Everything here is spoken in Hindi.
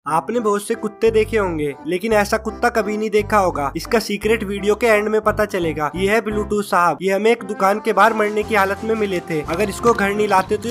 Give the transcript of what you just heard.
आपने बहुत से कुत्ते देखे होंगे लेकिन ऐसा कुत्ता कभी नहीं देखा होगा। इसका सीक्रेट वीडियो के एंड में पता चलेगा। ये है ब्लूटूथ साहब। ये हमें एक दुकान के बाहर मरने की हालत में मिले थे। अगर इसको घर नहीं लाते तो